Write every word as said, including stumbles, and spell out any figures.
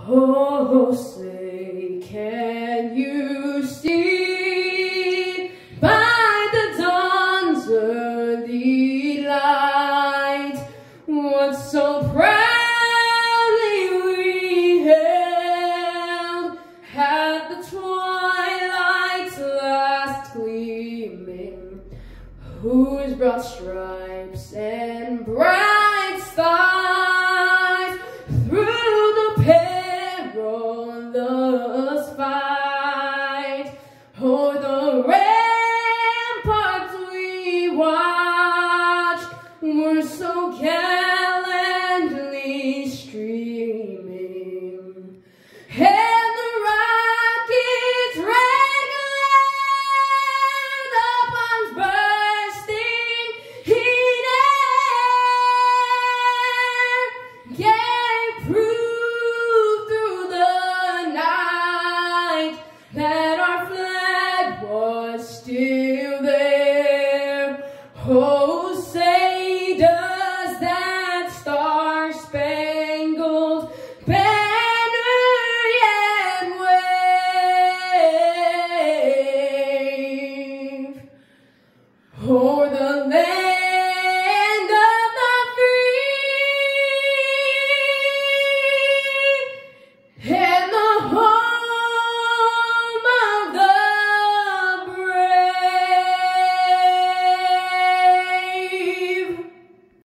Oh, say, can you see by the dawn's early light what so proudly we held at the twilight's last gleaming, whose broad stripes